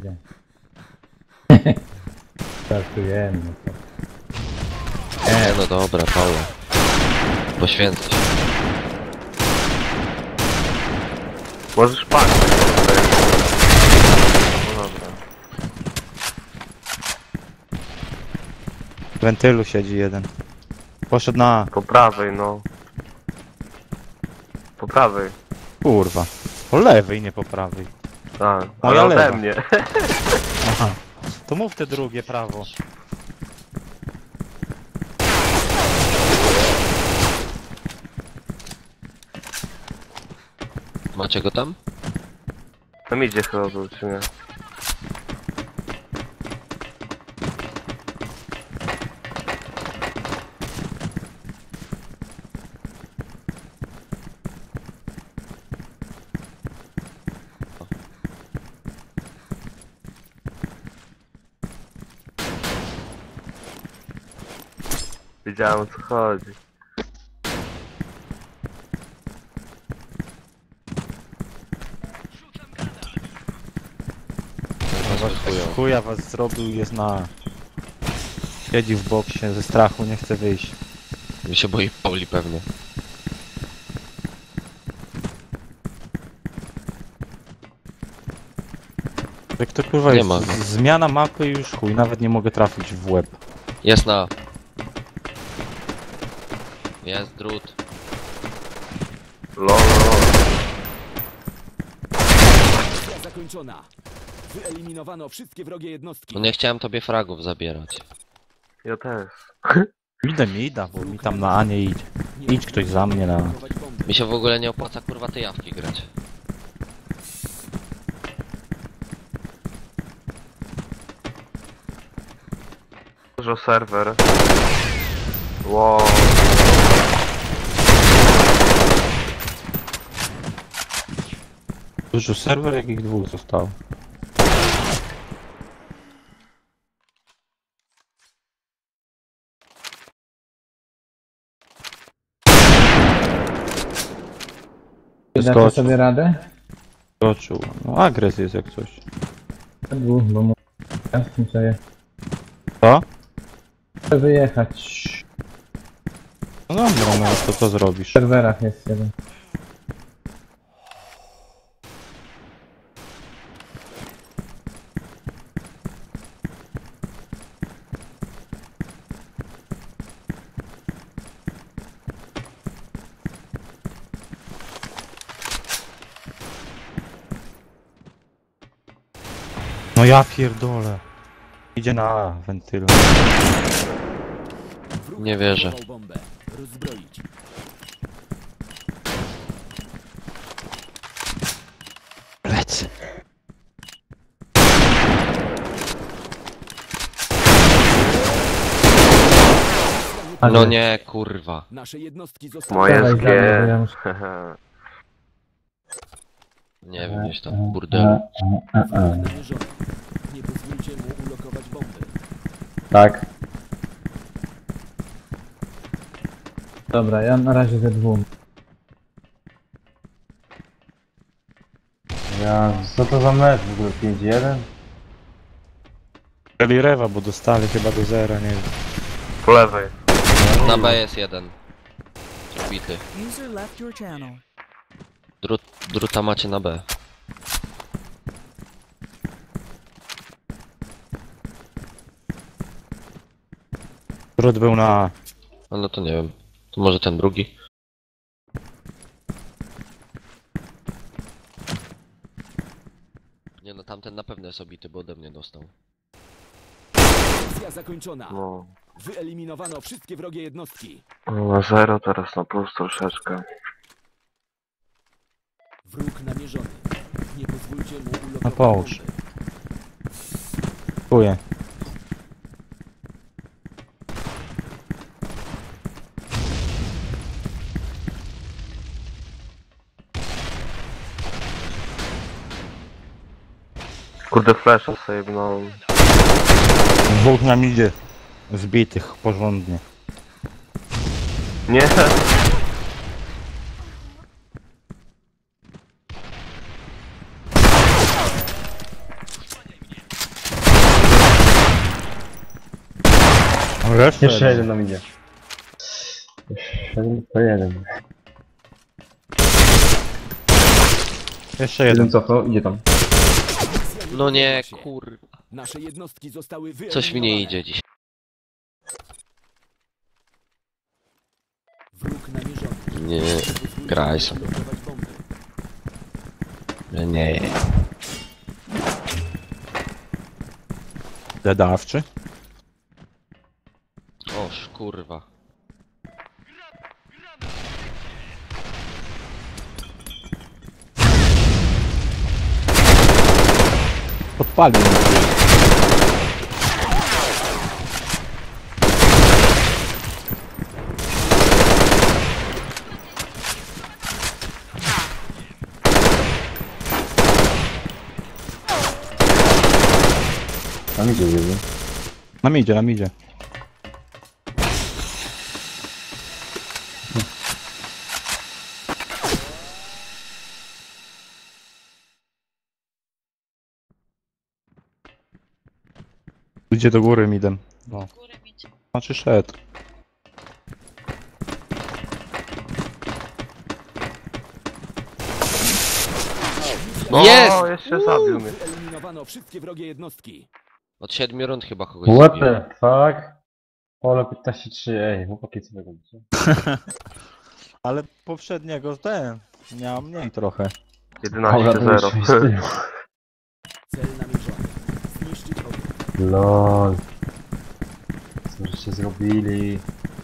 idzie. Startujemy. Nie, no dobra, Paula. Poświęcę się. Możesz paść. No dobra. W wentylu siedzi jeden. Poszedł na A. Po prawej, no. Po prawej. Kurwa. Po lewej, nie po prawej. Tak, Moja ale ode lewa. mnie. Aha. To mów te drugie prawo. Macie go tam? Tam idzie chyba był, czy nie? Wiedziałem, o co chodzi. Chuja was zrobił, jest na A. Siedzi w boksie ze strachu, nie chce wyjść. Mi się boi Pauli pewnie. Jak to kurwa Nie jest ma go. zmiana mapy i już chuj, nawet nie mogę trafić w łeb. Jest na... Jest drut. Lol. Misja zakończona. Wyeliminowano wszystkie wrogie jednostki. No nie chciałem tobie fragów zabierać. Ja też. Idę mi da, bo mi tam na A nie idzie. Idź ktoś za mnie na A. Mi się w ogóle nie opłaca kurwa te jawki grać. Dużo serwer. Wow. Dużo serwer, jakich dwóch zostało. Dacie Skoczył, sobie radę? skoczył. No agres jest jak coś. Dwóch, bo mu... Ja z tym sobie... Co? Chcę wyjechać. No dobra, no to co zrobisz? W serwerach jest jeden. No ja pierdolę. Idzie na A, wentylu. Wróg Nie wierzę. atakował bombę. Rozbroić. Lecę. No nie, kurwa. Nasze jednostki zostały... Moje Dawaj, dawaj, bo ja skie. muszę- Nie wiem, gdzieś tam w burdelu. Wróg namierzony. Nie pozwólcie mu ulokować bomby. Tak. Dobra, ja na razie ze dwóm. Ja, co to za mecz w ogóle? 5-1? Czyli rewa, bo dostali chyba do zera, nie wiem. Po lewej. Na B jest jeden. Bity. User left your channel. Druta macie na B. Drut był na A. No to nie wiem. To może ten drugi? Nie no, tamten na pewno jest obity, bo ode mnie dostał. Misja zakończona. No. Wyeliminowano wszystkie wrogie jednostki. Na zero, teraz na plus troszeczkę. Wróg namierzony. Nie pozwólcie mu ulokować A połóż. bomby. Dziękuję. Kurde, flasha sobie no. Dwóch nam idzie. Zbitych porządnie. Nie. Jeszcze jeden nam idzie. Jeszcze tylko jeden. Jeszcze jeden. cofnął, idzie tam. No nie, kur... Nasze jednostki zostały Coś mi nie idzie dziś. Wróg namierzony. Nie, Pozwólcie graj mu sobie. lokalizować bomby. Nie. Dedawczy. Oż, kurwa. Podpalił. Tam idzie jeden. Nam idzie. Idzie do góry midem. No. Znaczy szedł. Jest! O, jeszcze zabił mnie. Wyeliminowano wszystkie wrogie jednostki. Od 7 rund chyba kogoś What zabiłem. the fuck? Pole 15-3, ej, chłopaki co wy robicie? Ale poprzedniego ten miał mniej trochę. 11-0. Cel namierzony. Zniszczyć ogień. LOL. Co żeście zrobili?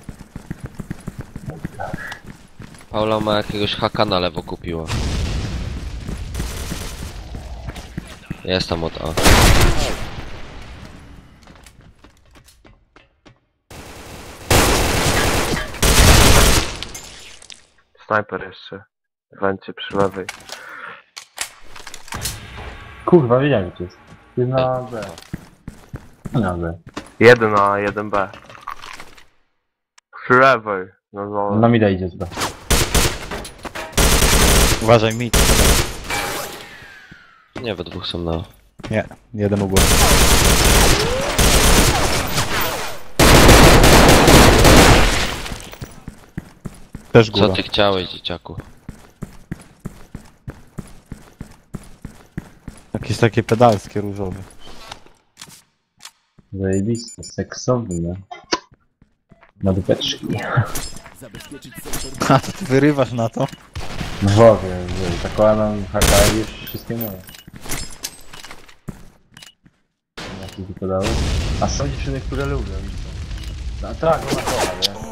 Paula ma jakiegoś haka na lewo kupiła. Jest tam od A. Snajper jeszcze. Węcie przy lewej. Kurwa, wiedziałem, gdzie to jest. Jedna B. Na B. 1 A, 1 B. Przy lewej. No, Na mida idzie z B. Uważaj mid. Nie, we dwóch są na... Nie, jeden u góry. Też góra. Co ty chciałeś, dzieciaku? Jakieś takie pedalskie różowe. Zajebiste, seksowny, nie? Na dupeczki. Zabezpieczyć sektor A to ty wyrywasz na to? No wiem, zakładam haka i już wszystkie moje. Jak to wypadało? A są dziewczyny, które lubią. No tak, ona kocha, nie?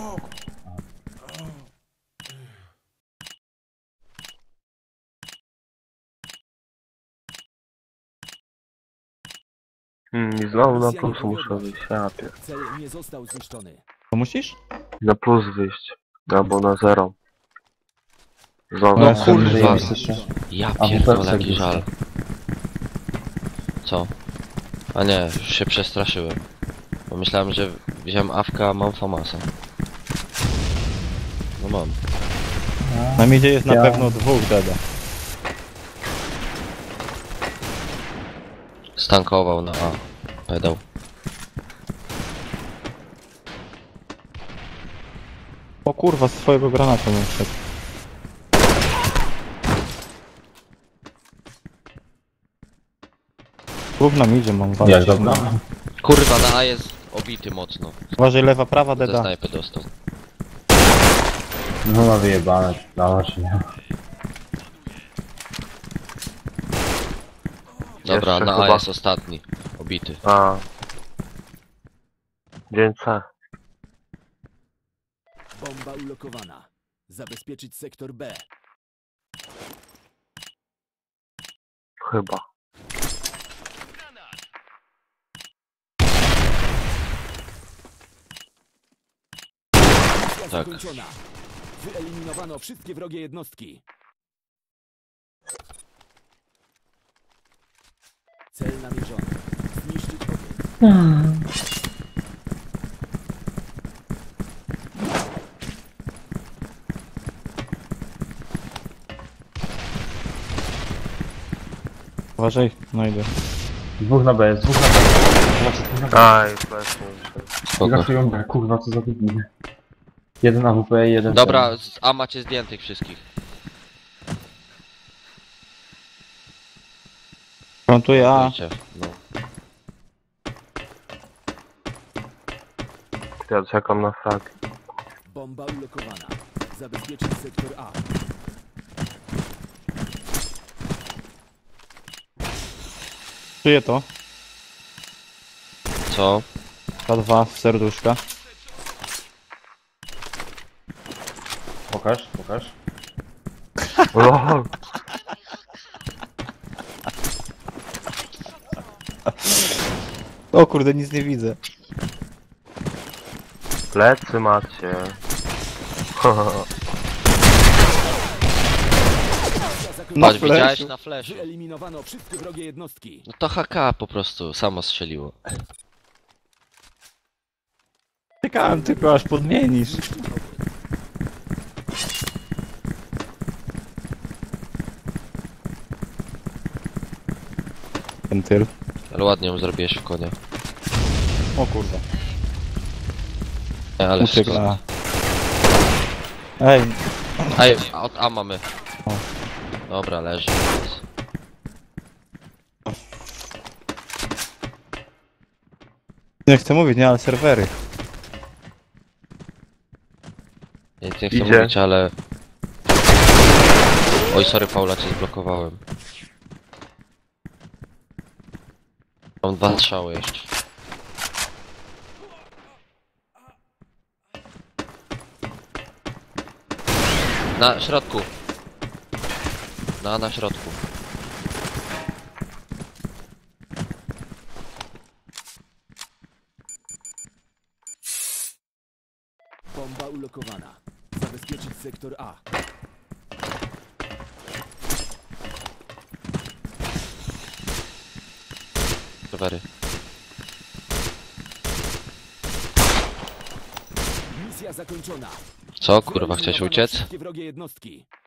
I znowu na plus muszę wyjść. Ja pier... Cel nie został zniszczony. To musisz? Na plus wyjść. Albo na 0. Znowu. No No, kurwa. zajebiście. Ja A, pierdolę, Buperce jaki gdzieś. żal. Co? A nie, już się przestraszyłem. Bo myślałem, że wziąłem awka, a mam famasa. No mam. Na midzie jest na Ja- pewno dwóch deda. Stankował na A. Pedał. O kurwa, z swojego granatu bym wszedł. Dwóch na midzie mam walczyć. Jak dobra? Kurwa, na A jest obity mocno. Uważaj, lewa, prawa Ze deda. snajpy dostał. No ma wyjebane, dało się, nie? Dobra, Jeszcze na A chyba. jest ostatni. Obity. A. Dzień C. Bomba ulokowana. Zabezpieczyć sektor B. Chyba. Misja Tak. zakończona. Wyeliminowano wszystkie wrogie jednostki. Cel namierzony. Zniszczyć ogień. Uważaj, no idę. Dwóch na B, dwóch na B. Znaczy, dwóch na B. Aj, fleszu. Spoko. Graszują B, kurwa, co za debile. Jeden AWP i jeden... Dobra, a macie zdjętych wszystkich. Frontuję A. Wiecie, no. Ja czekam na frak. Bomba ulokowana. Zabezpieczyć sektor A. Czuję to. Co? K2 w serduszka. Pokaż, pokaż. LOL. O kurde, nic nie widzę. Plecy macie. Patrz, flashu. widziałeś na flashu. Wyeliminowano wszystkie wrogie jednostki. No to HK po prostu, samo strzeliło. Czekałem tylko aż podmienisz. Ten tyl. Ale ładnie ją zrobiłeś w konia. O kurde. Nie, ale Uciekła. Ej, Ej, a od A mamy. O. Dobra, leży. nie chcę mówić, nie, ale serwery. Ja nic nie chcę Idzie. mówić, ale... Oj, sorry Paula, cię zblokowałem. Mam 2 strzały jeszcze. Na środku. Na środku. Bomba ulokowana. Zabezpieczyć sektor A. Serwery. Misja zakończona. Co, kurwa, chciałeś Wyeliminowano uciec? wszystkie wrogie jednostki.